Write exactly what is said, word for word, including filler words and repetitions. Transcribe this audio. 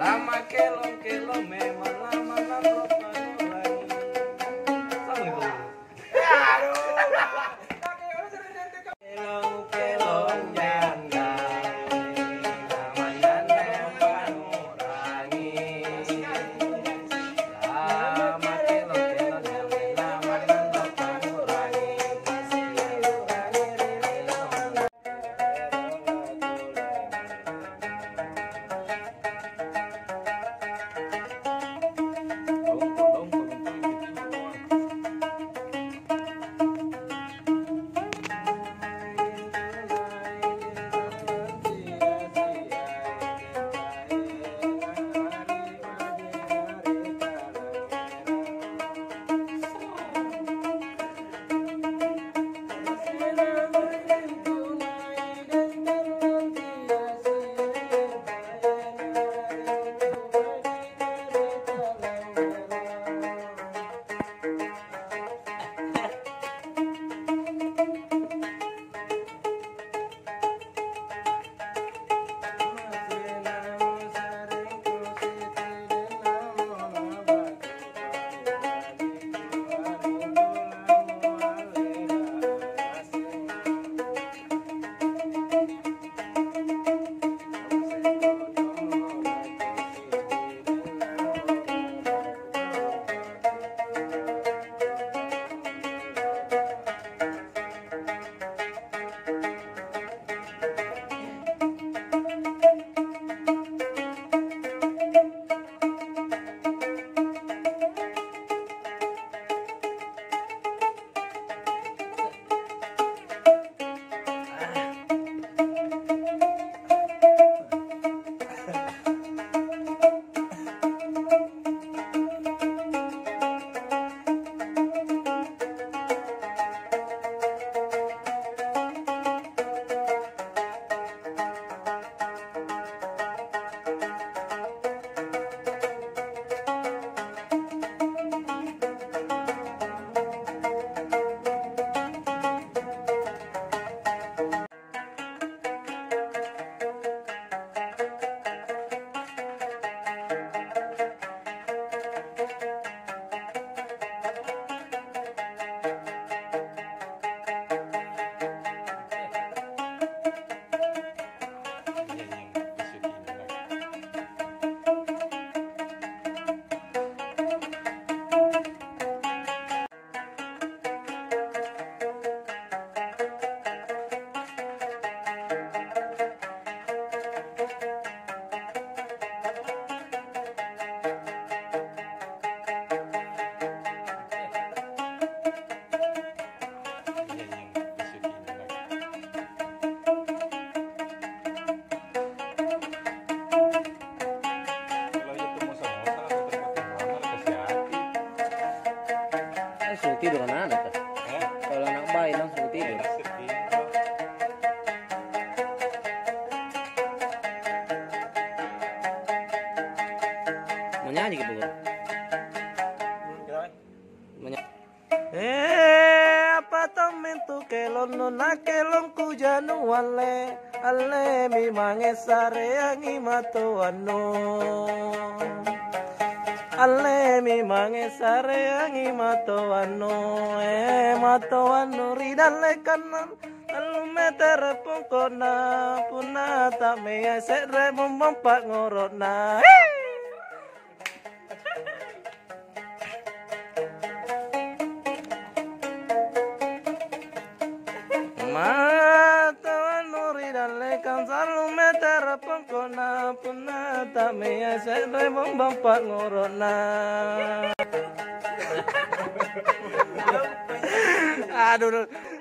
lama kelong kelong memang lama lama sama itu. Kelong kelong janda, nama janda panurangi. Lama kelong kelong lama lama panurangi. Langsung tidur anak-anak tuh. Kalau anak bayi langsung tidur. Menyanyi gitu kan? Menyanyi. Eh apa tamen tu kelon nona kelong ku janu wale ale mi mangesare angi mato anu. Ale mi mangesare angi mato anu eh mato anu ridale kanan alu meter pungkona puna tak me sere mompak ngorona. Mato anu ridale kan salu meter pungkona puna tak me sere mompak ngorona. Aduh.